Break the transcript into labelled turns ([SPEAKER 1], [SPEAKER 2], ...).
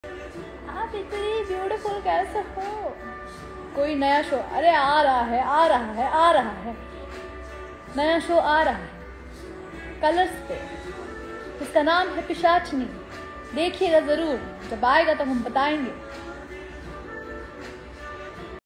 [SPEAKER 1] आप इतनी ब्यूटीफुल कैसे हो? कोई नया शो, अरे आ रहा है, आ रहा है, आ रहा है, नया शो आ रहा है कलर्स पे, इसका नाम है पिशाचनी। देखिएगा ज़रूर, जब आएगा तो हम बताएंगे।